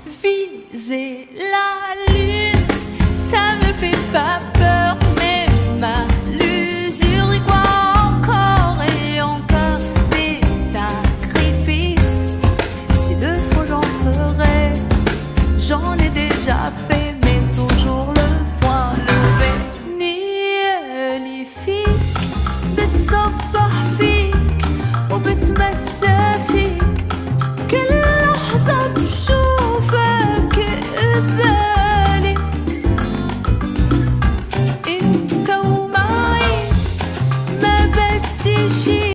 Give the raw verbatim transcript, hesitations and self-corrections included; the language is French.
viser la lune, ça me fait pas peur.